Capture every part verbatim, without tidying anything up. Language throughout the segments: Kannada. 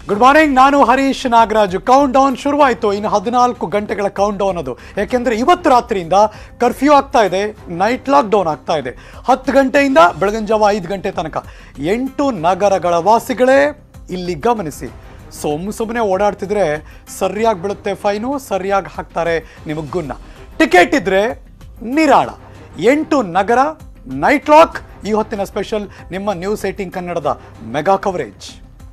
ಗುಡ್ ಮಾರ್ನಿಂಗ್, ನಾನು ಹರೀಶ್ ನಾಗರಾಜು. ಕೌಂಟ್ ಡೌನ್ ಶುರುವಾಯಿತು. ಇನ್ನು ಹದಿನಾಲ್ಕು ಗಂಟೆಗಳ ಕೌಂಟ್ ಡೌನ್ ಅದು. ಯಾಕೆಂದರೆ ಇವತ್ತು ರಾತ್ರಿಯಿಂದ ಕರ್ಫ್ಯೂ ಆಗ್ತಾ ಇದೆ, ನೈಟ್ ಲಾಕ್ ಡೌನ್ ಆಗ್ತಾ ಇದೆ. ಹತ್ತು ಗಂಟೆಯಿಂದ ಬೆಳಗಿನ ಜಾವ ಐದು ಗಂಟೆ ತನಕ ಎಂಟು ನಗರಗಳ ವಾಸಿಗಳೇ ಇಲ್ಲಿ ಗಮನಿಸಿ. ಸೊಮ್ಮು ಸುಮ್ಮನೆ ಓಡಾಡ್ತಿದ್ರೆ ಸರಿಯಾಗಿ ಬೀಳುತ್ತೆ ಫೈನು, ಸರಿಯಾಗಿ ಹಾಕ್ತಾರೆ ನಿಮಗೆ ಗುನ್ನ. ಟಿಕೆಟ್ ಇದ್ರೆ ನಿರಾಳ. ಎಂಟು ನಗರ ನೈಟ್ ಲಾಕ್. ಈ ಹೊತ್ತಿನ ಸ್ಪೆಷಲ್ ನಿಮ್ಮ ನ್ಯೂಸ್ ಏಟೀನ್ ಕನ್ನಡದ ಮೆಗಾ ಕವರೇಜ್.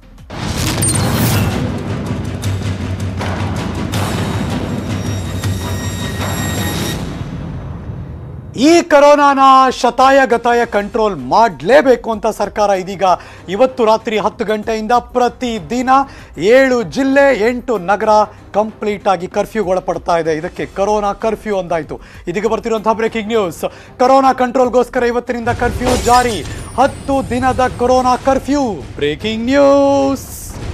ಈ ಕರೋನಾನ ಶತಾಯ ಗತಾಯ ಕಂಟ್ರೋಲ್ ಮಾಡಲೇಬೇಕು ಅಂತ ಸರ್ಕಾರ ಇದೀಗ ಇವತ್ತು ರಾತ್ರಿ ಹತ್ತು ಗಂಟೆಯಿಂದ ಪ್ರತಿದಿನ ಏಳು ಜಿಲ್ಲೆ ಎಂಟು ನಗರ ಕಂಪ್ಲೀಟ್ ಆಗಿ ಕರ್ಫ್ಯೂಗೆ ಒಳಪಡ್ತಾ ಇದೆ. ಇದಕ್ಕೆ ಕರೋನಾ ಕರ್ಫ್ಯೂ ಅಂದಾಯಿತು. ಇದೀಗ ಬರ್ತಿರುವಂತಹ ಬ್ರೇಕಿಂಗ್ ನ್ಯೂಸ್. ಕರೋನಾ ಕಂಟ್ರೋಲ್ಗೋಸ್ಕರ ಇವತ್ತಿನಿಂದ ಕರ್ಫ್ಯೂ ಜಾರಿ. ಹತ್ತು ದಿನದ ಕರೋನಾ ಕರ್ಫ್ಯೂ. Breaking news.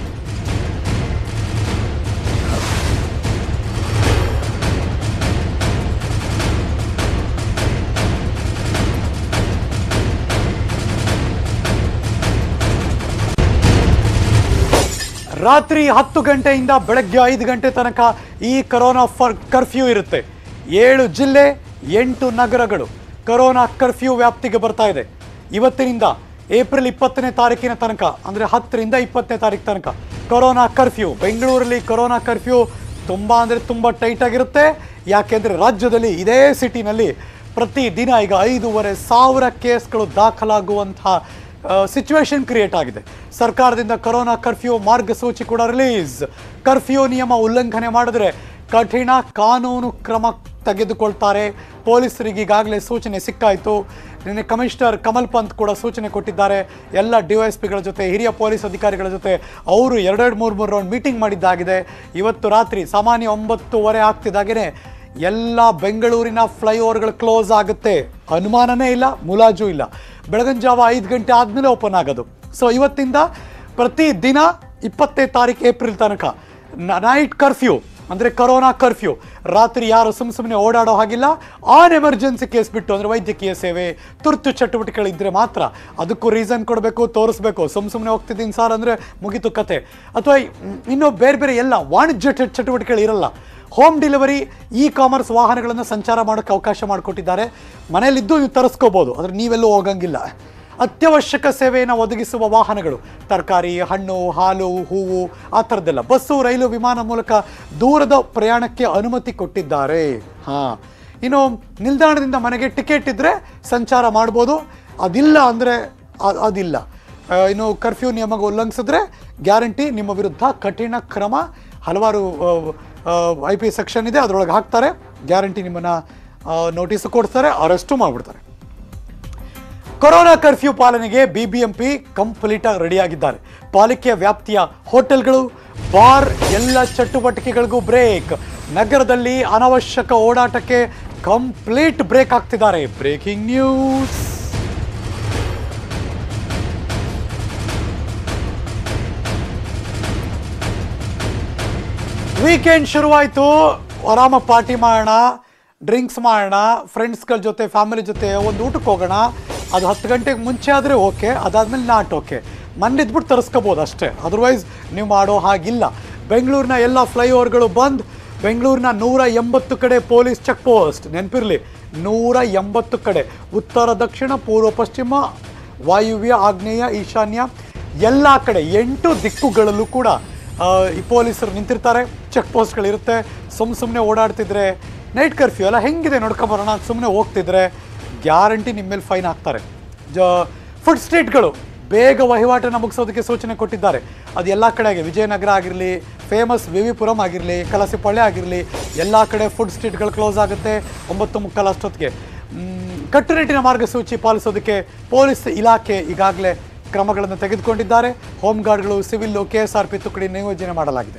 ರಾತ್ರಿ ಹತ್ತು ಗಂಟೆಯಿಂದ ಬೆಳಗ್ಗೆ ಐದು ಗಂಟೆ ತನಕ ಈ ಕರೋನಾ ಫರ್ ಕರ್ಫ್ಯೂ ಇರುತ್ತೆ. ಏಳು ಜಿಲ್ಲೆ ಎಂಟು ನಗರಗಳು ಕರೋನಾ ಕರ್ಫ್ಯೂ ವ್ಯಾಪ್ತಿಗೆ ಬರ್ತಾ ಇದೆ. ಇವತ್ತಿನಿಂದ ಏಪ್ರಿಲ್ ಇಪ್ಪತ್ತನೇ ತಾರೀಕಿನ ತನಕ, ಅಂದರೆ ಹತ್ತರಿಂದ ಇಪ್ಪತ್ತನೇ ತಾರೀಕು ತನಕ ಕರೋನಾ ಕರ್ಫ್ಯೂ. ಬೆಂಗಳೂರಲ್ಲಿ ಕರೋನಾ ಕರ್ಫ್ಯೂ ತುಂಬ ಅಂದರೆ ತುಂಬ ಟೈಟ್ ಆಗಿರುತ್ತೆ. ಯಾಕೆಂದರೆ ರಾಜ್ಯದಲ್ಲಿ ಇದೇ ಸಿಟಿನಲ್ಲಿ ಪ್ರತಿದಿನ ಈಗ ಐದೂವರೆ ಸಾವಿರ ಕೇಸ್ಗಳು ದಾಖಲಾಗುವಂತಹ ಸಿಚುವೇಶನ್ ಕ್ರಿಯೇಟ್ ಆಗಿದೆ. ಸರ್ಕಾರದಿಂದ ಕರೋನಾ ಕರ್ಫ್ಯೂ ಮಾರ್ಗಸೂಚಿ ಕೂಡ ರಿಲೀಸ್. ಕರ್ಫ್ಯೂ ನಿಯಮ ಉಲ್ಲಂಘನೆ ಮಾಡಿದ್ರೆ ಕಠಿಣ ಕಾನೂನು ಕ್ರಮ ತೆಗೆದುಕೊಳ್ತಾರೆ. ಪೊಲೀಸರಿಗೆ ಈಗಾಗಲೇ ಸೂಚನೆ ಸಿಕ್ಕಾಯಿತು. ನಿನ್ನೆ ಕಮಿಷನರ್ ಕಮಲ್ ಪಂತ್ ಕೂಡ ಸೂಚನೆ ಕೊಟ್ಟಿದ್ದಾರೆ. ಎಲ್ಲ ಡಿ ವೈ ಎಸ್ ಪಿಗಳ ಜೊತೆ, ಹಿರಿಯ ಪೊಲೀಸ್ ಅಧಿಕಾರಿಗಳ ಜೊತೆ ಅವರು ಎರಡೆರಡು ಮೂರು ಮೂರು ರೌಂಡ್ ಮೀಟಿಂಗ್ ಮಾಡಿದ್ದಾಗಿದೆ. ಇವತ್ತು ರಾತ್ರಿ ಸಾಮಾನ್ಯ ಒಂಬತ್ತುವರೆ ಆಗ್ತಿದ್ದಾಗೇ ಎಲ್ಲ ಬೆಂಗಳೂರಿನ ಫ್ಲೈಓವರ್ಗಳು ಕ್ಲೋಸ್ ಆಗುತ್ತೆ. ಅನುಮಾನನೇ ಇಲ್ಲ, ಮುಲಾಜು ಇಲ್ಲ. ಬೆಳಗಿನ ಜಾವ ಐದು ಗಂಟೆ ಆದಮೇಲೆ ಓಪನ್ ಆಗೋದು. ಸೊ ಇವತ್ತಿಂದ ಪ್ರತಿ ದಿನ ಇಪ್ಪತ್ತನೇ ತಾರೀಕು ಏಪ್ರಿಲ್ ತನಕ ನೈಟ್ ಕರ್ಫ್ಯೂ, ಅಂದರೆ ಕರೋನಾ ಕರ್ಫ್ಯೂ. ರಾತ್ರಿ ಯಾರು ಸುಮ್ಮ ಸುಮ್ಮನೆ ಓಡಾಡೋ ಹಾಗಿಲ್ಲ. ಆನ್ ಎಮರ್ಜೆನ್ಸಿ ಕೇಸ್ ಬಿಟ್ಟು, ಅಂದರೆ ವೈದ್ಯಕೀಯ ಸೇವೆ, ತುರ್ತು ಚಟುವಟಿಕೆಗಳಿದ್ದರೆ ಮಾತ್ರ. ಅದಕ್ಕೂ ರೀಸನ್ ಕೊಡಬೇಕು, ತೋರಿಸ್ಬೇಕು. ಸುಮ್ಮ ಸುಮ್ಮನೆ ಹೋಗ್ತಿದ್ದೀನಿ ಸರ್ ಅಂದರೆ ಮುಗಿತು ಕತೆ. ಅಥವಾ ಇನ್ನೂ ಬೇರೆ ಬೇರೆ ಎಲ್ಲ ವಾಣಿಜ್ಯ ಚಟುವಟಿಕೆಗಳು ಇರಲ್ಲ. ಹೋಮ್ ಡೆಲಿವರಿ, ಇ ಕಾಮರ್ಸ್ ವಾಹನಗಳನ್ನು ಸಂಚಾರ ಮಾಡೋಕ್ಕೆ ಅವಕಾಶ ಮಾಡಿಕೊಟ್ಟಿದ್ದಾರೆ. ಮನೆಯಲ್ಲಿದ್ದು ನೀವು ತರಿಸ್ಕೋಬೋದು, ಆದರೆ ನೀವೆಲ್ಲೂ ಹೋಗಂಗಿಲ್ಲ. ಅತ್ಯವಶ್ಯಕ ಸೇವೆಯನ್ನು ಒದಗಿಸುವ ವಾಹನಗಳು, ತರಕಾರಿ, ಹಣ್ಣು, ಹಾಲು, ಹೂವು, ಆ ಥರದ್ದೆಲ್ಲ, ಬಸ್ಸು, ರೈಲು, ವಿಮಾನ ಮೂಲಕ ದೂರದ ಪ್ರಯಾಣಕ್ಕೆ ಅನುಮತಿ ಕೊಟ್ಟಿದ್ದಾರೆ. ಹಾಂ, ಇನ್ನು ನಿಲ್ದಾಣದಿಂದ ಮನೆಗೆ ಟಿಕೆಟ್ ಇದ್ದರೆ ಸಂಚಾರ ಮಾಡ್ಬೋದು. ಅದಿಲ್ಲ ಅಂದರೆ ಅದಿಲ್ಲ. ಇನ್ನು ಕರ್ಫ್ಯೂ ನಿಯಮ ಉಲ್ಲಂಘಿಸಿದ್ರೆ ಗ್ಯಾರಂಟಿ ನಿಮ್ಮ ವಿರುದ್ಧ ಕಠಿಣ ಕ್ರಮ. ಹಲವಾರು ಐ ಪಿ ಸೆಕ್ಷನ್ ಇದೆ, ಅದರೊಳಗೆ ಹಾಕ್ತಾರೆ. ಗ್ಯಾರಂಟಿ ನಿಮ್ಮನ್ನು ನೋಟಿಸ್ ಕೊಡ್ತಾರೆ, ಅರೆಸ್ಟು ಮಾಡಿಬಿಡ್ತಾರೆ. ಕೊರೋನಾ ಕರ್ಫ್ಯೂ ಪಾಲನೆಗೆ ಬಿ ಬಿ ಎಂ ಪಿ ಕಂಪ್ಲೀಟಾಗಿ ರೆಡಿಯಾಗಿದ್ದಾರೆ. ಪಾಲಿಕೆಯ ವ್ಯಾಪ್ತಿಯ ಹೋಟೆಲ್ಗಳು, ಬಾರ್ ಎಲ್ಲ ಚಟುವಟಿಕೆಗಳಿಗೂ ಬ್ರೇಕ್. ನಗರದಲ್ಲಿ ಅನವಶ್ಯಕ ಓಡಾಟಕ್ಕೆ ಕಂಪ್ಲೀಟ್ ಬ್ರೇಕ್ ಆಗ್ತಿದ್ದಾರೆ. Breaking news. ವೀಕೆಂಡ್ ಶುರುವಾಯಿತು. ಆರಾಮ ಪಾರ್ಟಿ ಮಾಡೋಣ, ಡ್ರಿಂಕ್ಸ್ ಮಾಡೋಣ, ಫ್ರೆಂಡ್ಸ್ಗಳ ಜೊತೆ, ಫ್ಯಾಮಿಲಿ ಜೊತೆ ಒಂದು ಊಟಕ್ಕೆ ಹೋಗೋಣ. ಅದು ಹತ್ತು ಗಂಟೆಗೆ ಮುಂಚೆ ಆದರೆ ಓಕೆ, ಅದಾದಮೇಲೆ ನಾಟ್ ಓಕೆ. ಮನೆಯಿದ್ಬಿಟ್ಟು ತರಿಸ್ಕೋಬೋದು ಅಷ್ಟೇ. ಅದರ್ವೈಸ್ ನೀವು ಮಾಡೋ ಹಾಗಿಲ್ಲ. ಬೆಂಗಳೂರಿನ ಎಲ್ಲ ಫ್ಲೈಓವರ್ಗಳು ಬಂದ್. ಬೆಂಗಳೂರಿನ ನೂರ ಎಂಬತ್ತು ಕಡೆ ಪೊಲೀಸ್ ಚೆಕ್ ಪೋಸ್ಟ್. ನೆನಪಿರಲಿ, ನೂರ ಎಂಬತ್ತು ಕಡೆ. ಉತ್ತರ, ದಕ್ಷಿಣ, ಪೂರ್ವ, ಪಶ್ಚಿಮ, ವಾಯುವ್ಯ, ಆಗ್ನೇಯ, ಈಶಾನ್ಯ ಎಲ್ಲ ಕಡೆ ಎಂಟು ದಿಕ್ಕುಗಳಲ್ಲೂ ಕೂಡ ಈ ಪೊಲೀಸರು ನಿಂತಿರ್ತಾರೆ. ಚೆಕ್ ಪೋಸ್ಟ್ಗಳಿರುತ್ತೆ. ಸುಮ್ಮ ಸುಮ್ಮನೆ ಓಡಾಡ್ತಿದ್ರೆ, ನೈಟ್ ಕರ್ಫ್ಯೂ ಎಲ್ಲ ಹೆಂಗಿದೆ ನೋಡ್ಕೊಂಬರೋಣ ಸುಮ್ಮನೆ ಹೋಗ್ತಿದ್ರೆ ಗ್ಯಾರಂಟಿ ನಿಮ್ಮ ಮೇಲೆ ಫೈನ್ ಹಾಕ್ತಾರೆ. ಜ ಫುಡ್ ಸ್ಟ್ರೀಟ್ಗಳು ಬೇಗ ವಹಿವಾಟನ್ನು ಮುಗಿಸೋದಕ್ಕೆ ಸೂಚನೆ ಕೊಟ್ಟಿದ್ದಾರೆ. ಅದು ಎಲ್ಲ ಕಡೆ ಆಗಿ, ವಿಜಯನಗರ ಆಗಿರಲಿ, ಫೇಮಸ್ ವಿ ವಿ ಪುರಂ ಆಗಿರಲಿ, ಕಲಸಿಪಳ್ಳಿ ಆಗಿರಲಿ, ಎಲ್ಲ ಕಡೆ ಫುಡ್ ಸ್ಟ್ರೀಟ್ಗಳು ಕ್ಲೋಸ್ ಆಗುತ್ತೆ ಒಂಬತ್ತು ಮುಕ್ಕಾಲು ಅಷ್ಟೊತ್ತಿಗೆ. ಕಟ್ಟುನಿಟ್ಟಿನ ಮಾರ್ಗಸೂಚಿ ಪಾಲಿಸೋದಕ್ಕೆ ಪೊಲೀಸ್ ಇಲಾಖೆ ಈಗಾಗಲೇ ಕ್ರಮಗಳನ್ನು ತೆಗೆದುಕೊಂಡಿದ್ದಾರೆ. ಹೋಮ್ ಗಾರ್ಡ್ಗಳು, civil, K S R P ತುಕಡಿ ನಿಯೋಜನೆ ಮಾಡಲಾಗಿದೆ.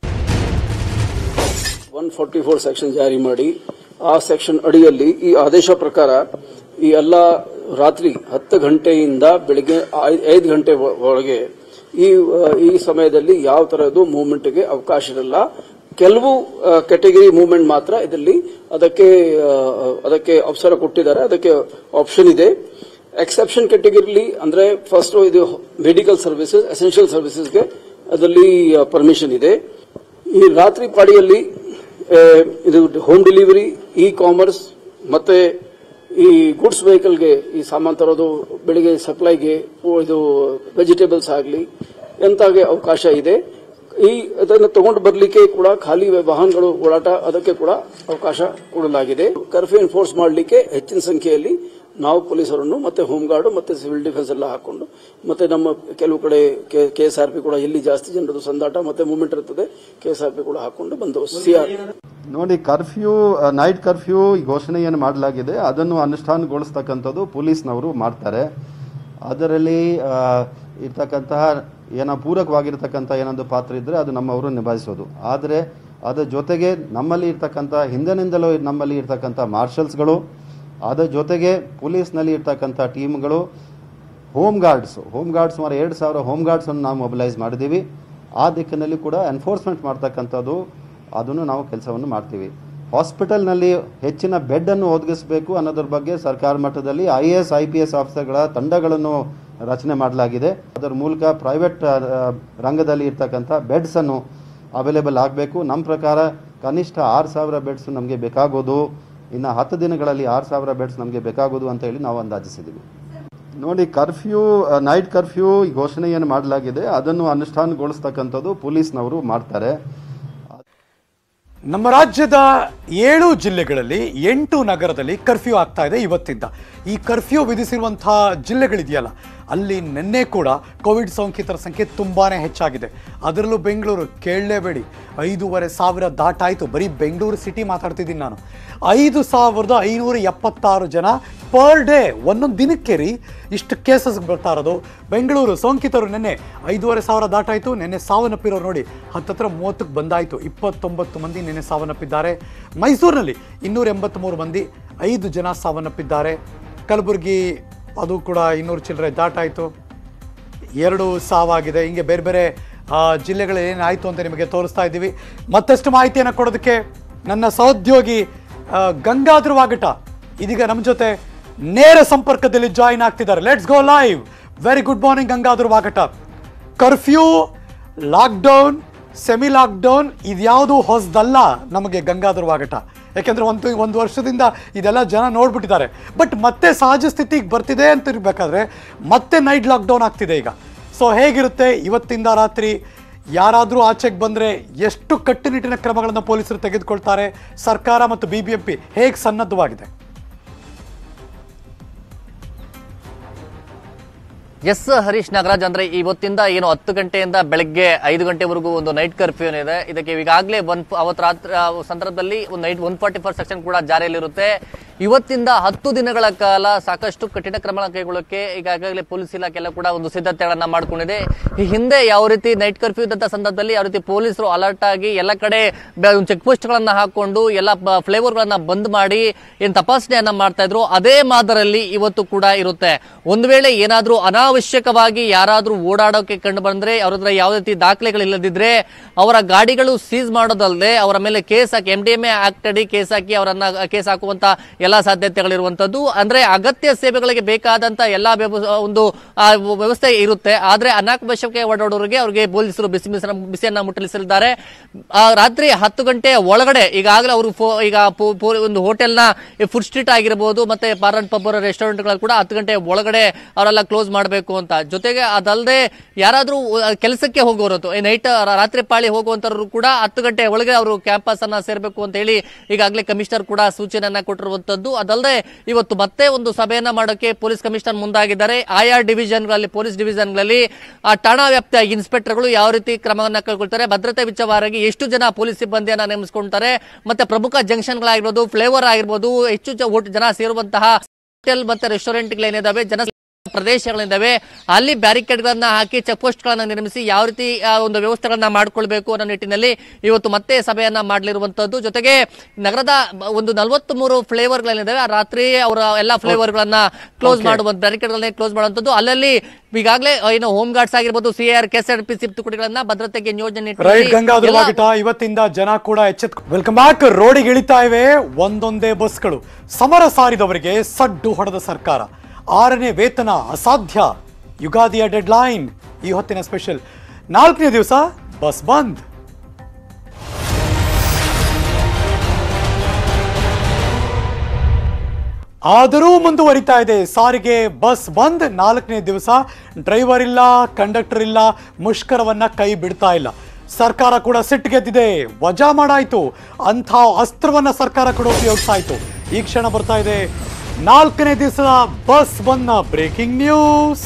ಒನ್ ಫಾರ್ಟಿ ಫೋರ್ ಸೆಕ್ಷನ್ ಜಾರಿ ಮಾಡಿ ಆ ಸೆಕ್ಷನ್ ಅಡಿಯಲ್ಲಿ ಈ ಆದೇಶ ಪ್ರಕಾರ ಈ ಎಲ್ಲ ರಾತ್ರಿ ಹತ್ತು ಗಂಟೆಯಿಂದ ಬೆಳಿಗ್ಗೆ ಐದು ಗಂಟೆ ಒಳಗೆ ಈ ಈ ಸಮಯದಲ್ಲಿ ಯಾವ ತರಹದ್ದು ಮೂವ್ಮೆಂಟ್ಗೆ ಅವಕಾಶ ಇರಲ್ಲ. ಕೆಲವು ಕ್ಯಾಟಗರಿ ಮೂವ್ಮೆಂಟ್ ಮಾತ್ರ ಇದರಲ್ಲಿ ಅದಕ್ಕೆ ಅದಕ್ಕೆ ಅವಸರ ಕೊಟ್ಟಿದ್ದಾರೆ, ಅದಕ್ಕೆ ಆಪ್ಷನ್ ಇದೆ. ಎಕ್ಸೆಪ್ಷನ್ ಕ್ಯಾಟಗರಿಲಿ ಅಂದ್ರೆ ಫಸ್ಟ್ ಇದು ಮೆಡಿಕಲ್ ಸರ್ವಿಸಸ್, ಎಸೆನ್ಷಿಯಲ್ ಸರ್ವಿಸಸ್ಗೆ ಅದರಲ್ಲಿ ಪರ್ಮಿಷನ್ ಇದೆ. ಈ ರಾತ್ರಿ ಪಾಳಿಯಲ್ಲಿ ಇದು ಹೋಮ್ ಡೆಲಿವರಿ, ಇ ಕಾಮರ್ಸ್ ಮತ್ತೆ ಈ ಗುಡ್ಸ್ ವೆಹಿಕಲ್ಗೆ ಈ ಸಾಮಾನು ತರೋದು, ಬೆಳಿಗ್ಗೆ ಸಪ್ಲೈಗೆ ಇದು ವೆಜಿಟೇಬಲ್ಸ್ ಆಗಲಿ ಎಂತಾಗೆ ಅವಕಾಶ ಇದೆ. ಈ ಅದನ್ನು ತಗೊಂಡು ಬರಲಿಕ್ಕೆ ಕೂಡ ಖಾಲಿ ವಾಹನಗಳು ಓಡಾಟ ಅದಕ್ಕೆ ಕೂಡ ಅವಕಾಶ ಕೊಡಲಾಗಿದೆ. ಕರ್ಫ್ಯೂ ಎನ್ಫೋರ್ಸ್ ಮಾಡಲಿಕ್ಕೆ ಹೆಚ್ಚಿನ ಸಂಖ್ಯೆಯಲ್ಲಿ ನಾವು ಪೊಲೀಸರನ್ನು ಮತ್ತೆ ಹೋಮ್ ಗಾರ್ಡ್ ಮತ್ತೆ ಸಿವಿಲ್ ಡಿಫೆನ್ಸ್ ಎಲ್ಲ ಹಾಕೊಂಡು ಮತ್ತೆ ನಮ್ಮ ಕೆಲವು ಕಡೆ ಕೆಎಸ್ಆರ್ಪಿ ಕೂಡ ಎಲ್ಲಿ ಜಾಸ್ತಿ ಜನರದು ಸಂದಾಟ ಮತ್ತೆ ಮೂವ್ಮೆಂಟ್ ಇರ್ತದೆ ಕೆಎಸ್ಆರ್ಪಿ ಕೂಡ ಹಾಕೊಂಡು ಬಂದೋಬಸ್ತ್ ಸಿಆರ್ ನೋಡಿ. ಕರ್ಫ್ಯೂ ನೈಟ್ ಕರ್ಫ್ಯೂ ಘೋಷಣೆ ಏನು ಮಾಡಲಾಗಿದೆ ಅದನ್ನು ಅನುಷ್ಠಾನಗೊಳಿಸ್ತಕ್ಕಂಥದ್ದು ಪೊಲೀಸ್ನವರು ಮಾಡ್ತಾರೆ. ಅದರಲ್ಲಿ ಇರ್ತಕ್ಕಂತಹ ಏನೋ ಪೂರಕವಾಗಿರ್ತಕ್ಕಂಥ ಏನೊಂದು ಪಾತ್ರ ಇದ್ದರೆ ಅದು ನಮ್ಮವರು ನಿಭಾಯಿಸೋದು. ಆದರೆ ಅದರ ಜೊತೆಗೆ ನಮ್ಮಲ್ಲಿ ಇರ್ತಕ್ಕಂಥ ಹಿಂದಿನಿಂದಲೂ ನಮ್ಮಲ್ಲಿ ಇರ್ತಕ್ಕಂಥ ಮಾರ್ಷಲ್ಸ್ಗಳು, ಅದರ ಜೊತೆಗೆ ಪೊಲೀಸ್ನಲ್ಲಿ ಇರ್ತಕ್ಕಂಥ ಟೀಮ್ಗಳು, ಹೋಮ್ ಗಾರ್ಡ್ಸು ಹೋಮ್ ಗಾರ್ಡ್ಸ್ ಸುಮಾರು ಎರಡು ಸಾವಿರ ಹೋಮ್ ಗಾರ್ಡ್ಸನ್ನು ನಾವು ಮೊಬಿಲೈಸ್ ಮಾಡಿದ್ದೀವಿ. ಆ ದಿಕ್ಕಿನಲ್ಲಿ ಕೂಡ ಎನ್ಫೋರ್ಸ್ಮೆಂಟ್ ಮಾಡ್ತಕ್ಕಂಥದ್ದು ಅದನ್ನು ನಾವು ಕೆಲಸವನ್ನು ಮಾಡ್ತೀವಿ. ಹಾಸ್ಪಿಟಲ್ನಲ್ಲಿ ಹೆಚ್ಚಿನ ಬೆಡ್ಡನ್ನು ಒದಗಿಸಬೇಕು ಅನ್ನೋದ್ರ ಬಗ್ಗೆ ಸರ್ಕಾರ ಮಟ್ಟದಲ್ಲಿ I A S I P S ಆಫೀಸರ್ಗಳ ತಂಡಗಳನ್ನು ರಚನೆ ಮಾಡಲಾಗಿದೆ. ಅದರ ಮೂಲಕ ಪ್ರೈವೇಟ್ ರಂಗದಲ್ಲಿ ಇರ್ತಕ್ಕಂಥ ಬೆಡ್ಸನ್ನು ಅವೈಲೇಬಲ್ ಆಗಬೇಕು. ನಮ್ಮ ಪ್ರಕಾರ ಕನಿಷ್ಠ ಆರು ಸಾವಿರ ಬೆಡ್ಸ್ ನಮಗೆ ಬೇಕಾಗೋದು, ಇನ್ನು ಹತ್ತು ದಿನಗಳಲ್ಲಿ ಆರು ಸಾವಿರ ಬೆಡ್ಸ್ ನಮಗೆ ಬೇಕಾಗೋದು ಅಂತ ಹೇಳಿ ನಾವು ಅಂದಾಜಿಸಿದ್ದೀವಿ. ನೋಡಿ, ಕರ್ಫ್ಯೂ ನೈಟ್ ಕರ್ಫ್ಯೂ ಘೋಷಣೆ ಏನು ಮಾಡಲಾಗಿದೆ ಅದನ್ನು ಅನುಷ್ಠಾನಗೊಳಿಸ್ತಕ್ಕಂಥದ್ದು ಪೊಲೀಸ್ನವರು ಮಾಡ್ತಾರೆ. ನಮ್ಮ ರಾಜ್ಯದ ಏಳು ಜಿಲ್ಲೆಗಳಲ್ಲಿ ಎಂಟು ನಗರದಲ್ಲಿ ಕರ್ಫ್ಯೂ ಆಗ್ತಾ ಇದೆ ಇವತ್ತಿಂದ. ಈ ಕರ್ಫ್ಯೂ ವಿಧಿಸಿರುವಂತಹ ಜಿಲ್ಲೆಗಳಿದೆಯಲ್ಲ, ಅಲ್ಲಿ ನಿನ್ನೆ ಕೂಡ ಕೋವಿಡ್ ಸೋಂಕಿತರ ಸಂಖ್ಯೆ ತುಂಬಾ ಹೆಚ್ಚಾಗಿದೆ. ಅದರಲ್ಲೂ ಬೆಂಗಳೂರು ಕೇಳಲೇಬೇಡಿ, ಐದೂವರೆ ಸಾವಿರ ದಾಟಾಯಿತು. ಬರೀ ಬೆಂಗಳೂರು ಸಿಟಿ ಮಾತಾಡ್ತಿದ್ದೀನಿ ನಾನು. ಐದು ಸಾವಿರದ ಐನೂರ ಎಪ್ಪತ್ತಾರು ಜನ ಪರ್ ಡೇ, ಒಂದೊಂದು ದಿನಕ್ಕೆ ರೀ ಇಷ್ಟು ಕೇಸಸ್ ಬರ್ತಾ ಇರೋದು. ಬೆಂಗಳೂರು ಸೋಂಕಿತರು ನಿನ್ನೆ ಐದೂವರೆ ಸಾವಿರ ದಾಟಾಯಿತು. ನಿನ್ನೆ ಸಾವನ್ನಪ್ಪಿರೋರು ನೋಡಿ ಹತ್ತತ್ರ ಮೂವತ್ತಕ್ಕೆ ಬಂದಾಯಿತು. ಇಪ್ಪತ್ತೊಂಬತ್ತು ಮಂದಿ ನಿನ್ನೆ ಸಾವನ್ನಪ್ಪಿದ್ದಾರೆ. ಮೈಸೂರಿನಲ್ಲಿ ಇನ್ನೂರ ಎಂಬತ್ತ್ಮೂರು ಮಂದಿ, ಐದು ಜನ ಸಾವನ್ನಪ್ಪಿದ್ದಾರೆ. ಕಲಬುರಗಿ ಅದು ಕೂಡ ಇನ್ನೂರು ಚಿಲ್ಲರೆ ದಾಟಾಯಿತು, ಎರಡು ಸಾವಾಗಿದೆ. ಹಿಂಗೆ ಬೇರೆ ಬೇರೆ ಜಿಲ್ಲೆಗಳು ಏನಾಯಿತು ಅಂತ ನಿಮಗೆ ತೋರಿಸ್ತಾ ಇದ್ದೀವಿ. ಮತ್ತಷ್ಟು ಮಾಹಿತಿಯನ್ನು ಕೊಡೋದಕ್ಕೆ ನನ್ನ ಸಹೋದ್ಯೋಗಿ ಗಂಗಾಧರ್ ವಾಗಟ ಇದೀಗ ನಮ್ಮ ಜೊತೆ ನೇರ ಸಂಪರ್ಕದಲ್ಲಿ ಜಾಯಿನ್ ಆಗ್ತಿದ್ದಾರೆ. Let's go live. Very good morning Gangadhar Vagata. Curfew, lockdown, semi lockdown ಇದ್ಯಾವುದು ಹೊಸದಲ್ಲ ನಮಗೆ ಗಂಗಾಧರ್ ವಾಗಟ. ಯಾಕೆಂದರೆ ಒಂದು ಒಂದು ವರ್ಷದಿಂದ ಇದೆಲ್ಲ ಜನ ನೋಡ್ಬಿಟ್ಟಿದ್ದಾರೆ. ಬಟ್ ಮತ್ತೆ ಸಹಜ ಸ್ಥಿತಿಗೆ ಬರ್ತಿದೆ ಅಂತ ಇರಬೇಕಾದ್ರೆ ಮತ್ತೆ ನೈಟ್ ಲಾಕ್ಡೌನ್ ಆಗ್ತಿದೆ ಈಗ. ಸೊ ಹೇಗಿರುತ್ತೆ ಇವತ್ತಿಂದ ರಾತ್ರಿ? ಯಾರಾದರೂ ಆಚೆಗೆ ಬಂದರೆ ಎಷ್ಟು ಕಟ್ಟುನಿಟ್ಟಿನ ಕ್ರಮಗಳನ್ನು ಪೊಲೀಸರು ತೆಗೆದುಕೊಳ್ತಾರೆ? ಸರ್ಕಾರ ಮತ್ತು ಬಿ ಬಿ ಎಂ ಪಿ ಹೇಗೆ ಸನ್ನದ್ಧವಾಗಿದೆ? ಎಸ್ ಹರೀಶ್ ನಾಗರಾಜ್, ಅಂದ್ರೆ ಇವತ್ತಿಂದ ಏನು ಹತ್ತು ಗಂಟೆಯಿಂದ ಬೆಳಗ್ಗೆ ಐದು ಗಂಟೆವರೆಗೂ ಒಂದು ನೈಟ್ ಕರ್ಫ್ಯೂ ಇದೆ. ಇದಕ್ಕೆ ಈಗಾಗಲೇ ಒನ್ ಅವತ್ತು ರಾತ್ರಿ ಸಂದರ್ಭದಲ್ಲಿ ಒಂದು night one forty four section ಕೂಡ ಜಾರಿಯಲ್ಲಿರುತ್ತೆ. ಇವತ್ತಿಂದ ಹತ್ತು ದಿನಗಳ ಕಾಲ ಸಾಕಷ್ಟು ಕಠಿಣ ಕ್ರಮ ಕೈಗೊಳ್ಳೋಕೆ ಈಗಾಗಲೇ ಪೊಲೀಸ್ ಇಲಾಖೆ ಎಲ್ಲ ಕೂಡ ಒಂದು ಸಿದ್ಧತೆಗಳನ್ನ ಮಾಡ್ಕೊಂಡಿದೆ. ಈ ಹಿಂದೆ ಯಾವ ರೀತಿ ನೈಟ್ ಕರ್ಫ್ಯೂ ಇದ್ದಂತ ಸಂದರ್ಭದಲ್ಲಿ ಯಾವ ರೀತಿ ಪೊಲೀಸರು ಅಲರ್ಟ್ ಆಗಿ ಎಲ್ಲ ಕಡೆ ಚೆಕ್ ಪೋಸ್ಟ್ ಗಳನ್ನ ಹಾಕೊಂಡು ಎಲ್ಲ ಫ್ಲೇವರ್ ಗಳನ್ನ ಬಂದ್ ಮಾಡಿ ಏನ್ ತಪಾಸಣೆಯನ್ನ ಮಾಡ್ತಾ ಇದ್ರು, ಅದೇ ಮಾದರಲ್ಲಿ ಇವತ್ತು ಕೂಡ ಇರುತ್ತೆ. ಒಂದು ವೇಳೆ ಏನಾದ್ರೂ ಅನಾವಶ್ಯಕವಾಗಿ ಯಾರಾದ್ರೂ ಓಡಾಡೋಕೆ ಕಂಡು ಬಂದ್ರೆ, ಅವ್ರ ಹತ್ರ ಯಾವ ರೀತಿ ದಾಖಲೆಗಳಿಲ್ಲದಿದ್ರೆ ಅವರ ಗಾಡಿಗಳು ಸೀಸ್ ಮಾಡೋದಲ್ಲದೆ ಅವರ ಮೇಲೆ ಕೇಸ್ ಹಾಕಿ M D M A act ಅಡಿ ಕೇಸ್ ಹಾಕಿ ಅವರನ್ನ ಕೇಸ್ ಹಾಕುವಂತ ಎಲ್ಲಾ ಸಾಧ್ಯತೆಗಳಿರುವಂತದ್ದು. ಅಂದ್ರೆ ಅಗತ್ಯ ಸೇವೆಗಳಿಗೆ ಬೇಕಾದಂತ ಎಲ್ಲಾ ಒಂದು ವ್ಯವಸ್ಥೆ ಇರುತ್ತೆ. ಆದ್ರೆ ಅನಾವಶ್ಯಕ ಓಡಾಡೋರಿಗೆ ಅವರಿಗೆ ಪೊಲೀಸರು ಬಿಸಿ ಬಿಸಿಯನ್ನ ಮುಟ್ಟಲಿಸಿದ್ದಾರೆ. ರಾತ್ರಿ ಹತ್ತು ಗಂಟೆ ಒಳಗಡೆ ಈಗಾಗಲೇ ಅವರು ಈಗ ಒಂದು ಹೋಟೆಲ್ ನ ಫುಡ್ ಸ್ಟ್ರೀಟ್ ಆಗಿರಬಹುದು, ಮತ್ತೆ ಪಾರ್ಲರ್ ಪಬ್ ರೆಸ್ಟೋರೆಂಟ್ ಗಳು ಕೂಡ ಹತ್ತು ಗಂಟೆ ಒಳಗಡೆ ಅವರೆಲ್ಲ ಕ್ಲೋಸ್ ಮಾಡಬೇಕು ಅಂತ. ಜೊತೆಗೆ ಅದಲ್ಲದೆ ಯಾರಾದ್ರೂ ಕೆಲಸಕ್ಕೆ ಹೋಗೋರು ನೈಟ್ ರಾತ್ರಿ ಪಾಳಿ ಹೋಗುವಂತರು ಕೂಡ ಹತ್ತು ಗಂಟೆ ಒಳಗೆ ಅವರು ಕ್ಯಾಂಪಸ್ ಅನ್ನ ಸೇರ್ಬೇಕು ಅಂತ ಹೇಳಿ ಈಗಾಗಲೇ ಕಮಿಷನರ್ ಕೂಡ ಸೂಚನೆಯನ್ನ ಕೊಟ್ಟಿರುವಂತದ್ದು. ಅದಲ್ಲದೆ ಇವತ್ತು ಮತ್ತೆ ಒಂದು ಸಭೆಯನ್ನ ಮಾಡೋಕೆ ಪೊಲೀಸ್ ಕಮಿಷನರ್ ಮುಂದಾಗಿದ್ದಾರೆ. ಆಯಾ ಡಿವಿಷನ್ಗಳಲ್ಲಿ ಪೊಲೀಸ್ ಡಿವಿಷನ್ಗಳಲ್ಲಿ ಆ ಠಾಣಾ ವ್ಯಾಪ್ತಿಯ ಇನ್ಸ್ಪೆಕ್ಟರ್ಗಳು ಯಾವ ರೀತಿ ಕ್ರಮವನ್ನ ಕೈಗೊಳ್ತಾರೆ, ಭದ್ರತೆ ವಿಚಾರವಾಗಿ ಎಷ್ಟು ಜನ ಪೊಲೀಸ್ ಸಿಬ್ಬಂದಿಯನ್ನ ನೇಮಿಸಿಕೊಳ್ತಾರೆ, ಮತ್ತೆ ಪ್ರಮುಖ ಜಂಕ್ಷನ್ಗಳಾಗಿರ್ಬೋದು, ಫ್ಲೇವರ್ ಆಗಿರ್ಬೋದು, ಹೆಚ್ಚು ಜನ ಸೇರುವಂತಹ ಹೋಟೆಲ್ ಮತ್ತೆ ರೆಸ್ಟೋರೆಂಟ್ಗಳೇನಿದಾವೆ, ಜನ ಪ್ರದೇಶಗಳಿದ್ದಾವೆ, ಅಲ್ಲಿ ಬ್ಯಾರಿಕೇಡ್ ಗಳನ್ನ ಹಾಕಿ ಚೆಕ್ ಪೋಸ್ಟ್ ಗಳನ್ನ ನಿರ್ಮಿಸಿ ಯಾವ ರೀತಿ ಒಂದು ವ್ಯವಸ್ಥೆಗಳನ್ನ ಮಾಡ್ಕೊಳ್ಬೇಕು ಅನ್ನೋ ನಿಟ್ಟಿನಲ್ಲಿ ಇವತ್ತು ಮತ್ತೆ ಸಭೆಯನ್ನ ಮಾಡಲಿರುವಂತದ್ದು. ಜೊತೆಗೆ ನಗರದ ಒಂದು ನಲವತ್ತ್ ಮೂರು ಫ್ಲೇವರ್ ಗಳಿದ್ದಾವೆ, ಆ ರಾತ್ರಿ ಅವರ ಎಲ್ಲಾ ಫ್ಲೇವರ್ ಗಳನ್ನ ಕ್ಲೋಸ್ ಮಾಡುವಂತ ಬ್ಯಾರಿಕೇಡ್ ಗಳನ್ನ ಕ್ಲೋಸ್ ಮಾಡುವಂತದ್ದು. ಅಲ್ಲಲ್ಲಿ ಈಗಾಗಲೇ ಏನು ಹೋಮ್ ಗಾರ್ಡ್ಸ್ ಆಗಿರ್ಬೋದು, ಸಿಆರ್ ಕೆಎಸ್ಆರ್ಪಿ ತುಕಡಿಗಳನ್ನ ಭದ್ರತೆಗೆ ನಿಯೋಜನೆ. ಇವತ್ತಿಂದ ಜನ ಕೂಡ ಎಚ್ಚೆತ್ತು. Welcome back. ರೋಡಿಗೆ ಇಳಿತಾ ಇವೆ ಒಂದೊಂದೇ ಬಸ್ಗಳು. ಸಮರ ಸಾರಿದವರಿಗೆ ಸಡ್ಡು ಹೊಡೆದ ಸರ್ಕಾರ. ಆರನೇ ವೇತನ ಅಸಾಧ್ಯ, ಯುಗಾದಿಯ ಡೆಡ್ಲೈನ್ ಈ ಹೊತ್ತಿನ ಸ್ಪೆಷಲ್. ನಾಲ್ಕನೇ ದಿವಸ ಬಸ್ ಬಂದ್. ಆದರೂ ಮುಂದುವರಿತಾ ಇದೆ ಸಾರಿಗೆ ಬಸ್ ಬಂದ್. ನಾಲ್ಕನೇ ದಿವಸ ಡ್ರೈವರ್ ಇಲ್ಲ, ಕಂಡಕ್ಟರ್ ಇಲ್ಲ, ಮುಷ್ಕರವನ್ನ ಕೈ ಬಿಡ್ತಾ ಇಲ್ಲ. ಸರ್ಕಾರ ಕೂಡ ಸಿಟ್ಟಿಗೆದ್ದಿದೆ, ವಜಾ ಮಾಡಾಯ್ತು. ಅಂಥ ಅಸ್ತ್ರವನ್ನ ಸರ್ಕಾರ ಕೂಡ ಉಪಯೋಗಿಸಾಯ್ತು. ಈ ಕ್ಷಣ ಬರ್ತಾ ಇದೆ ನಾಲ್ಕನೇ ದಿವಸದ ಬಸ್ ಬಂದ್ನ ಬ್ರೇಕಿಂಗ್ ನ್ಯೂಸ್.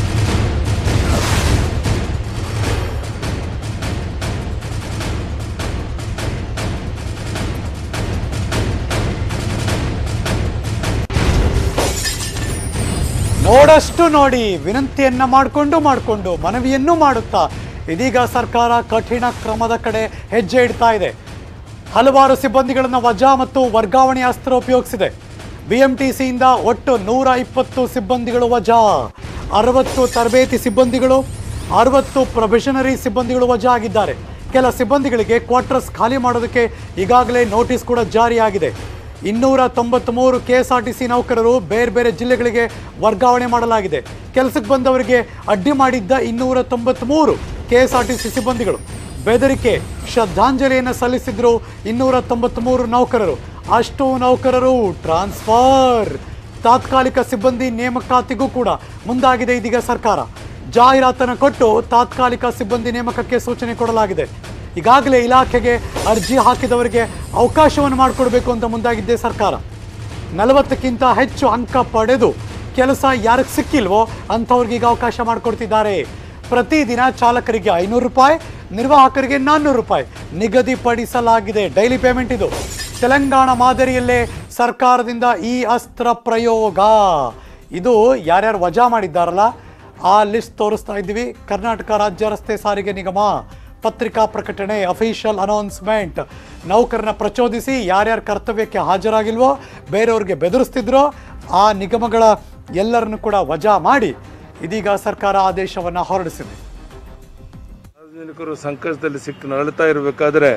ನೋಡಷ್ಟು ನೋಡಿ ವಿನಂತಿಯನ್ನ ಮಾಡಿಕೊಂಡು ಮಾಡಿಕೊಂಡು ಮನವಿಯನ್ನು ಮಾಡುತ್ತಾ ಇದೀಗ ಸರ್ಕಾರ ಕಠಿಣ ಕ್ರಮದ ಕಡೆ ಹೆಜ್ಜೆ ಇಡ್ತಾ ಇದೆ. ಹಲವಾರು ಸಿಬ್ಬಂದಿಗಳನ್ನು ವಜಾ ಮತ್ತು ವರ್ಗಾವಣೆ ಅಸ್ತ್ರ ಉಪಯೋಗಿಸಿದೆ. ಬಿಎಂಟಿಸಿಯಿಂದ ಒಟ್ಟು ನೂರ ಇಪ್ಪತ್ತು ಸಿಬ್ಬಂದಿಗಳು ವಜಾ, ಅರವತ್ತು ತರಬೇತಿ ಸಿಬ್ಬಂದಿಗಳು, ಅರವತ್ತು ಪ್ರೊಬೆಷನರಿ ಸಿಬ್ಬಂದಿಗಳು ವಜಾ ಆಗಿದ್ದಾರೆ. ಕೆಲ ಸಿಬ್ಬಂದಿಗಳಿಗೆ ಕ್ವಾರ್ಟರ್ಸ್ ಖಾಲಿ ಮಾಡೋದಕ್ಕೆ ಈಗಾಗಲೇ ನೋಟಿಸ್ ಕೂಡ ಜಾರಿಯಾಗಿದೆ. ಇನ್ನೂರ ತೊಂಬತ್ಮೂರು K S R T C ನೌಕರರು ಬೇರೆ ಬೇರೆ ಜಿಲ್ಲೆಗಳಿಗೆ ವರ್ಗಾವಣೆ ಮಾಡಲಾಗಿದೆ. ಕೆಲಸಕ್ಕೆ ಬಂದವರಿಗೆ ಅಡ್ಡಿ ಮಾಡಿದ್ದ ಇನ್ನೂರ ತೊಂಬತ್ಮೂರು K S R T C ಸಿಬ್ಬಂದಿಗಳು ಬೆದರಿಕೆ ಶ್ರದ್ಧಾಂಜಲಿಯನ್ನು ಸಲ್ಲಿಸಿದ್ರು. ಇನ್ನೂರ ತೊಂಬತ್ಮೂರು ನೌಕರರು, ಅಷ್ಟು ನೌಕರರು ಟ್ರಾನ್ಸ್ಫರ್. ತಾತ್ಕಾಲಿಕ ಸಿಬ್ಬಂದಿ ನೇಮಕಾತಿಗೂ ಕೂಡ ಮುಂದಾಗಿದೆ ಇದೀಗ ಸರ್ಕಾರ. ಜಾಹೀರಾತನ್ನು ಕೊಟ್ಟು ತಾತ್ಕಾಲಿಕ ಸಿಬ್ಬಂದಿ ನೇಮಕಕ್ಕೆ ಸೂಚನೆ ಕೊಡಲಾಗಿದೆ. ಈಗಾಗಲೇ ಇಲಾಖೆಗೆ ಅರ್ಜಿ ಹಾಕಿದವರಿಗೆ ಅವಕಾಶವನ್ನು ಮಾಡಿಕೊಡ್ಬೇಕು ಅಂತ ಮುಂದಾಗಿದ್ದೆ ಸರ್ಕಾರ. ನಲವತ್ತಕ್ಕಿಂತ ಹೆಚ್ಚು ಅಂಕ ಪಡೆದು ಕೆಲಸ ಯಾರಿಗೆ ಸಿಕ್ಕಿಲ್ವೋ ಅಂಥವ್ರಿಗೆ ಈಗ ಅವಕಾಶ ಮಾಡಿಕೊಡ್ತಿದ್ದಾರೆ. ಪ್ರತಿದಿನ ಚಾಲಕರಿಗೆ ಐನೂರು ರೂಪಾಯಿ, ನಿರ್ವಾಹಕರಿಗೆ ನಾನ್ನೂರು ರೂಪಾಯಿ ನಿಗದಿಪಡಿಸಲಾಗಿದೆ. ಡೈಲಿ ಪೇಮೆಂಟ್ ಇದು. ತೆಲಂಗಾಣ ಮಾದರಿಯಲ್ಲೇ ಸರ್ಕಾರದಿಂದ ಈ ಅಸ್ತ್ರ ಪ್ರಯೋಗ. ಇದು ಯಾರ್ಯಾರು ವಜಾ ಮಾಡಿದ್ದಾರಲ್ಲ ಆ ಲಿಸ್ಟ್ ತೋರಿಸ್ತಾ ಇದ್ದೀವಿ. ಕರ್ನಾಟಕ ರಾಜ್ಯ ರಸ್ತೆ ಸಾರಿಗೆ ನಿಗಮ ಪತ್ರಿಕಾ ಪ್ರಕಟಣೆ, ಅಫಿಷಿಯಲ್ ಅನೌನ್ಸ್ಮೆಂಟ್. ನೌಕರನ ಪ್ರಚೋದಿಸಿ ಯಾರ್ಯಾರು ಕರ್ತವ್ಯಕ್ಕೆ ಹಾಜರಾಗಿಲ್ವೋ, ಬೇರೆಯವ್ರಿಗೆ ಬೆದರಿಸ್ತಿದ್ರೋ ಆ ನಿಗಮಗಳ ಎಲ್ಲರನ್ನು ಕೂಡ ವಜಾ ಮಾಡಿ ಇದೀಗ ಸರ್ಕಾರ ಆದೇಶವನ್ನು ಹೊರಡಿಸಿದೆ. ಸಾರ್ವಜನಿಕರು ಸಂಕಷ್ಟದಲ್ಲಿ ಸಿಕ್ಕು ನರಳುತ್ತಾ ಇರಬೇಕಾದ್ರೆ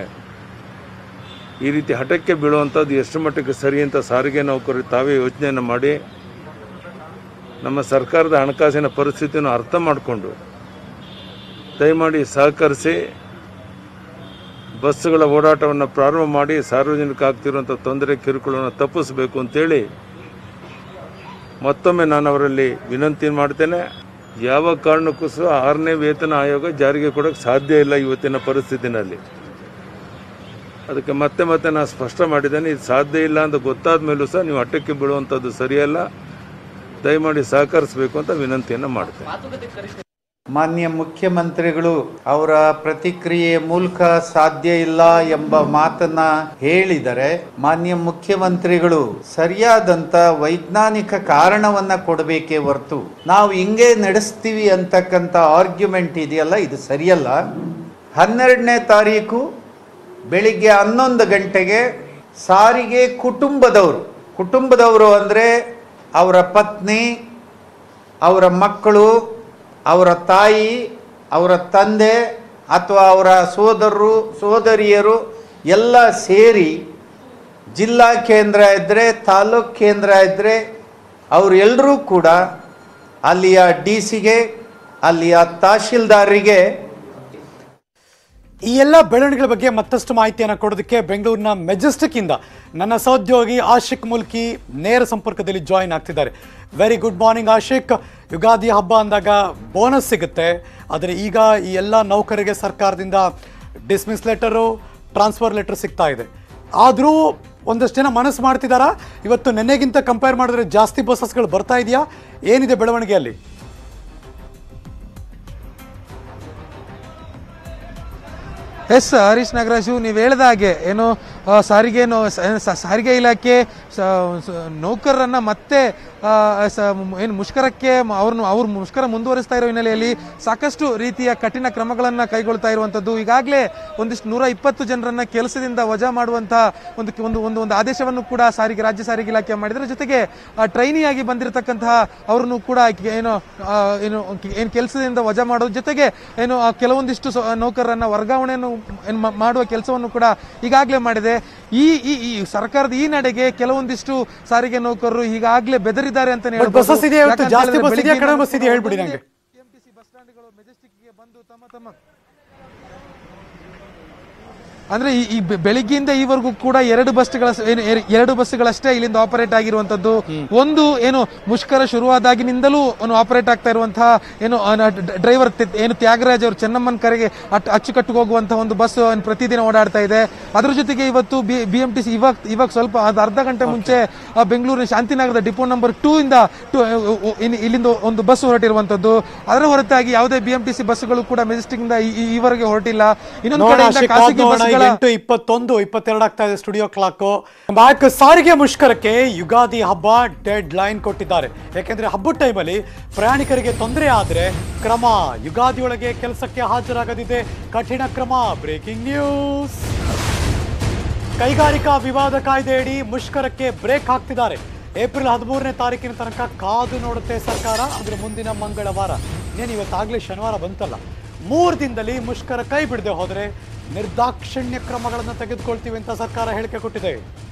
ಈ ರೀತಿ ಹಠಕ್ಕೆ ಬೀಳುವಂಥದ್ದು ಎಷ್ಟು ಮಟ್ಟಿಗೆ ಸರಿ ಅಂತ ಸಾರಿಗೆ ನೌಕರರು ತಾವೇ ಯೋಚನೆಯನ್ನು ಮಾಡಿ ನಮ್ಮ ಸರ್ಕಾರದ ಹಣಕಾಸಿನ ಪರಿಸ್ಥಿತಿಯನ್ನು ಅರ್ಥ ಮಾಡಿಕೊಂಡು ದಯಮಾಡಿ ಸಹಕರಿಸಿ ಬಸ್ಸುಗಳ ಓಡಾಟವನ್ನು ಪ್ರಾರಂಭ ಮಾಡಿ ಸಾರ್ವಜನಿಕ ಆಗ್ತಿರುವಂಥ ತೊಂದರೆ ಕಿರುಕುಳವನ್ನು ತಪ್ಪಿಸಬೇಕು ಅಂತೇಳಿ ಮತ್ತೊಮ್ಮೆ ನಾನು ಅವರಲ್ಲಿ ವಿನಂತಿ ಮಾಡ್ತೇನೆ. ಯಾವ ಕಾರಣಕ್ಕೂ ಸಹ ಆರನೇ ವೇತನ ಆಯೋಗ ಜಾರಿಗೆ ಕೊಡೋಕ್ಕೆ ಸಾಧ್ಯ ಇಲ್ಲ ಇವತ್ತಿನ ಪರಿಸ್ಥಿತಿನಲ್ಲಿ. ಅದಕ್ಕೆ ಮತ್ತೆ ಮತ್ತೆ ನಾನು ಸ್ಪಷ್ಟ ಮಾಡಿದ್ದೇನೆ, ಇದು ಸಾಧ್ಯ ಇಲ್ಲ ಅಂತ ಗೊತ್ತಾದ ಮೇಲೂ ಸಹ ನೀವು ಹಠಕ್ಕೆ ಬೀಳುವಂಥದ್ದು ಸರಿಯಲ್ಲ. ದಯಮಾಡಿ ಸಹಕರಿಸಬೇಕು ಅಂತ ವಿನಂತಿಯನ್ನು ಮಾಡ್ತೇನೆ. ಮಾನ್ಯ ಮುಖ್ಯಮಂತ್ರಿಗಳು ಅವರ ಪ್ರತಿಕ್ರಿಯೆ ಮೂಲಕ ಸಾಧ್ಯ ಇಲ್ಲ ಎಂಬ ಮಾತನ್ನ ಹೇಳಿದರೆ ಮಾನ್ಯ ಮುಖ್ಯಮಂತ್ರಿಗಳು ಸರಿಯಾದಂತ ವೈಜ್ಞಾನಿಕ ಕಾರಣವನ್ನ ಕೊಡಬೇಕೇ ಹೊರತು ನಾವು ಹಿಂಗೆ ನಡೆಸ್ತೀವಿ ಅಂತಕ್ಕಂಥ ಆರ್ಗ್ಯುಮೆಂಟ್ ಇದೆಯಲ್ಲ, ಇದು ಸರಿಯಲ್ಲ. ಹನ್ನೆರಡನೇ ತಾರೀಕು ಬೆಳಿಗ್ಗೆ ಹನ್ನೊಂದು ಗಂಟೆಗೆ ಸಾರಿಗೆ ಕುಟುಂಬದವರು ಕುಟುಂಬದವರು ಅಂದರೆ ಅವರ ಪತ್ನಿ, ಅವರ ಮಕ್ಕಳು, ಅವರ ತಾಯಿ, ಅವರ ತಂದೆ ಅಥವಾ ಅವರ ಸೋದರರು ಸೋದರಿಯರು ಎಲ್ಲ ಸೇರಿ ಜಿಲ್ಲಾ ಕೇಂದ್ರ ಇದ್ದರೆ, ತಾಲೂಕು ಕೇಂದ್ರ ಇದ್ದರೆ ಅವರೆಲ್ಲರೂ ಕೂಡ ಅಲ್ಲಿಯ ಡಿ ಸಿಗೆ, ಅಲ್ಲಿಯ ತಹಶೀಲ್ದಾರರಿಗೆ ಈ ಎಲ್ಲ ಬೆಳವಣಿಗೆಗಳ ಬಗ್ಗೆ ಮತ್ತಷ್ಟು ಮಾಹಿತಿಯನ್ನು ಕೊಡೋದಕ್ಕೆ ಬೆಂಗಳೂರಿನ ಮೆಜೆಸ್ಟಿಕ್ ಇಂದ ನನ್ನ ಸಹೋದ್ಯೋಗಿ ಆಶಿಕ್ ಮುಲ್ಕಿ ನೇರ ಸಂಪರ್ಕದಲ್ಲಿ ಜಾಯಿನ್ ಆಗ್ತಿದ್ದಾರೆ. Very good morning Ashik. Ugadi ಹಬ್ಬ ಅಂದಾಗ ಬೋನಸ್ ಸಿಗುತ್ತೆ, ಆದರೆ ಈಗ ಈ ಎಲ್ಲ ನೌಕರರಿಗೆ ಸರ್ಕಾರದಿಂದ ಡಿಸ್ಮಿಸ್ ಲೆಟರು, ಟ್ರಾನ್ಸ್ಫರ್ ಲೆಟರ್ ಸಿಗ್ತಾ ಇದೆ. ಆದರೂ ಒಂದಷ್ಟು ಜನ ಮನಸ್ಸು ಮಾಡ್ತಿದ್ದಾರಾ? ಇವತ್ತು ನೆನ್ನೆಗಿಂತ ಕಂಪೇರ್ ಮಾಡಿದ್ರೆ ಜಾಸ್ತಿ ಬಸ್ಸಸ್ಗಳು ಬರ್ತಾ ಇದೆಯಾ? ಏನಿದೆ ಬೆಳವಣಿಗೆಯಲ್ಲಿ? ಎಸ್ ಹರೀಶ್ ನಾಗರಾಜು, ನೀವು ಹೇಳಿದ ಹಾಗೆ ಏನು ಸಾರಿಗೆ ಸಾರಿಗೆ ಇಲಾಖೆ ನೌಕರರನ್ನ ಮತ್ತೆ ಏನು ಮುಷ್ಕರಕ್ಕೆ ಅವ್ರನ್ನ ಅವ್ರು ಮುಷ್ಕರ ಮುಂದುವರಿಸ್ತಾ ಇರೋ ಹಿನ್ನೆಲೆಯಲ್ಲಿ ಸಾಕಷ್ಟು ರೀತಿಯ ಕಠಿಣ ಕ್ರಮಗಳನ್ನು ಕೈಗೊಳ್ತಾ ಇರುವಂಥದ್ದು. ಈಗಾಗಲೇ ಒಂದಿಷ್ಟು ನೂರ ಇಪ್ಪತ್ತು ಜನರನ್ನ ಕೆಲಸದಿಂದ ವಜಾ ಮಾಡುವಂತಹ ಒಂದು ಒಂದು ಒಂದು ಒಂದು ಆದೇಶವನ್ನು ಕೂಡ ಸಾರಿಗೆ ರಾಜ್ಯ ಸಾರಿಗೆ ಇಲಾಖೆ ಮಾಡಿದರೆ, ಜೊತೆಗೆ ಟ್ರೈನಿಯಾಗಿ ಬಂದಿರತಕ್ಕಂತಹ ಅವ್ರನ್ನು ಕೂಡ ಏನು ಏನು ಏನು ಕೆಲಸದಿಂದ ವಜಾ ಮಾಡೋದ್ರ ಜೊತೆಗೆ ಏನು ಕೆಲವೊಂದಿಷ್ಟು ನೌಕರರನ್ನ ವರ್ಗಾವಣೆಯನ್ನು ಮಾಡುವ ಕೆಲಸವನ್ನು ಕೂಡ ಈಗಾಗಲೇ ಮಾಡಿದೆ. ಈ ಈ ಸರ್ಕಾರದ ಈ ನಡೆಗೆ ಕೆಲವೊಂದಿಷ್ಟು ಸಾರಿಗೆ ನೌಕರರು ಈಗಾಗಲೇ ಬೆದರಿದ್ದಾರೆ ಅಂತ ಹೇಳ್ಬೋದು. ಬಸ್ ಸ್ಟ್ಯಾಂಡ್ಗಳು ಮೆಜೆಸ್ಟಿಕ್ಗೆ ಬಂದು ತಮ್ಮ ತಮ್ಮ ಅಂದ್ರೆ ಈ ಈ ಬೆಳಿಗ್ಗೆಯಿಂದ ಈವರೆಗೂ ಕೂಡ ಎರಡು ಬಸ್ಗಳ ಏನು ಎರಡು ಬಸ್ಗಳಷ್ಟೇ ಇಲ್ಲಿಂದ ಆಪರೇಟ್ ಆಗಿರುವಂತದ್ದು. ಒಂದು ಏನು ಮುಷ್ಕರ ಶುರುವಾದಾಗಿನಿಂದಲೂ ಆಪರೇಟ್ ಆಗ್ತಾ ಇರುವಂತಹ ಏನು ಡ್ರೈವರ್ ಏನು ತ್ಯಾಗರಾಜ್ ಅವರು ಚೆನ್ನಮ್ಮನ ಕರೆಗೆ ಅಚ್ಚುಕಟ್ಟು ಹೋಗುವಂತಹ ಒಂದು ಬಸ್ ಪ್ರತಿದಿನ ಓಡಾಡ್ತಾ ಇದೆ. ಅದ್ರ ಜೊತೆಗೆ ಇವತ್ತು ಬಿ ಎಂ ಟಿ ಸಿ ಇವಾಗ ಇವಾಗ ಸ್ವಲ್ಪ ಅರ್ಧ ಗಂಟೆ ಮುಂಚೆ ಬೆಂಗಳೂರಿನ ಶಾಂತಿನಗರದ ಡಿಪೋ ನಂಬರ್ ಟೂ ಇಂದ ಇಲ್ಲಿಂದ ಒಂದು ಬಸ್ ಹೊರಟಿರುವಂತದ್ದು. ಅದರ ಹೊರತಾಗಿ ಯಾವುದೇ ಬಿಎಂಟಿಸಿ ಬಸ್ಗಳು ಕೂಡ ಮೆಜೆಸ್ಟಿಕ್ ಇಂದ ಈವರೆಗೆ ಹೊರಟಿಲ್ಲ. ಇನ್ನೊಂದು ಕಡೆಯಿಂದ ಖಾಸಗಿ ಬಸ್ಗಳ ಎಂಟು ಇಪ್ಪತ್ತೊಂದು ಇಪ್ಪತ್ತೆರಡು ಆಗ್ತಾ ಇದೆ ಸ್ಟುಡಿಯೋ ಕ್ಲಾಕ್. ಬ್ಯಾಕ್ ಸಾರಿಗೆ ಮುಷ್ಕರಕ್ಕೆ ಯುಗಾದಿ ಹಬ್ಬ ಡೆಡ್ ಲೈನ್ ಕೊಟ್ಟಿದ್ದಾರೆ. ಯಾಕೆಂದ್ರೆ ಹಬ್ಬದ ಟೈಮಲ್ಲಿ ಪ್ರಯಾಣಿಕರಿಗೆ ತೊಂದರೆ ಆದ್ರೆ ಕ್ರಮ, ಯುಗಾದಿಯೊಳಗೆ ಕೆಲಸಕ್ಕೆ ಹಾಜರಾಗದಿದೆ ಕಠಿಣ ಕ್ರಮ. Breaking news. ಕೈಗಾರಿಕಾ ವಿವಾದ ಕಾಯ್ದೆಯಡಿ ಮುಷ್ಕರಕ್ಕೆ ಬ್ರೇಕ್ ಹಾಕ್ತಿದ್ದಾರೆ. ಏಪ್ರಿಲ್ ಹದಿಮೂರನೇ ತಾರೀಕಿನ ತನಕ ಕಾದು ನೋಡುತ್ತೆ ಸರ್ಕಾರ. ಅಂದ್ರೆ ಮುಂದಿನ ಮಂಗಳವಾರ, ಇನ್ನೇನು ಇವತ್ತಾಗಲೇ ಶನಿವಾರ ಬಂತಲ್ಲ, ಮೂರು ದಿನದಲ್ಲಿ ಮುಷ್ಕರ ಕೈ ಬಿಡದೆ ಹೋದರೆ ನಿರ್ದಾಕ್ಷಿಣ್ಯ ಕ್ರಮಗಳನ್ನು ತೆಗೆದುಕೊಳ್ತೀವಿ ಅಂತ ಸರ್ಕಾರ ಹೇಳಿಕೆ ಕೊಟ್ಟಿದೆ.